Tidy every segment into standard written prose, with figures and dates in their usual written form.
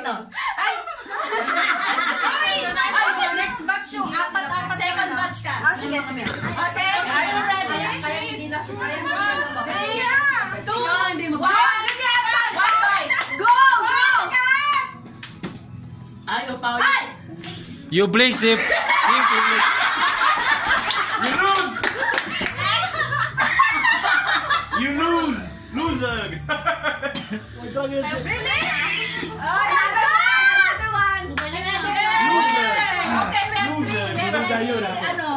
ito. Ay! Next batch yung apat. Second batch ka. Sige. Okay, are you ready? Kaya hindi na sasaya mo. 3, 2, 1, fight! Go! Ay, upaw. You blink, Sip. You blink. You lose! You lose! Loser! Really? Another one! Okay, we have 3. Ano?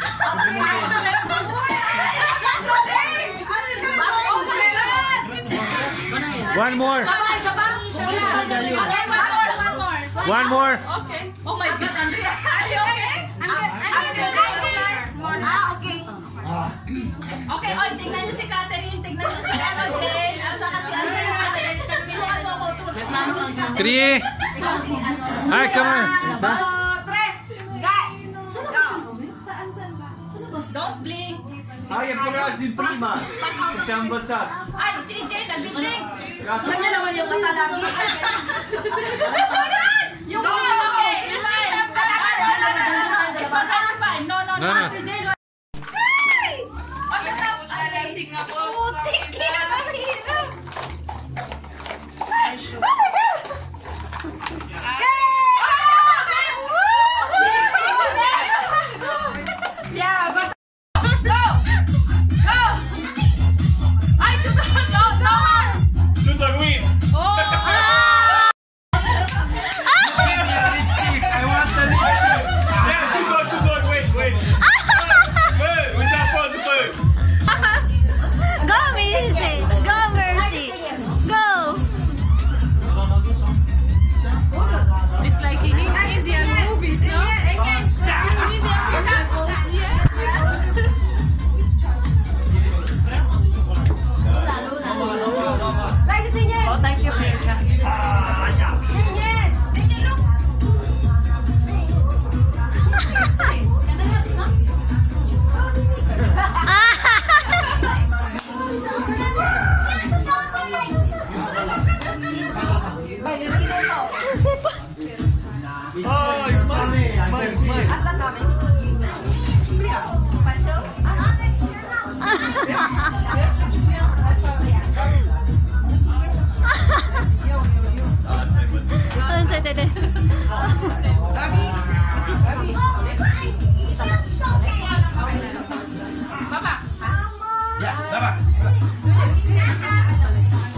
One more. One more. Okay. Oh my God, Andrea. Are you okay? Okay, oy, tingnan niyo si Catherine, tingnan niyo si Jane, at saka si Andrea. Pinuhan mo ako. 3. Ay, come on. 3. Saan ba? Don't blink. Ay, ang pagkakas din prima. Siyang bansa. Ay, si Jane, nag-blink. Kanya naman yung mata lagi. Yung okay, it's fine. It's already fine. No. Alasing ako. Putik yan, mahirap. Yeah, basta. Go! Ay, Chudor, no! Chudor win! I want the lipstick! Yeah, Chudor, wait! Wait, we just pause the bird! Go, Mercy! Go, Mercy! Go! It's like in Indian movies, no? Oh, thank you.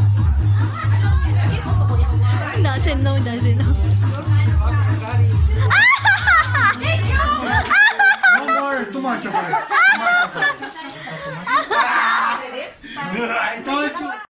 Doesn't know.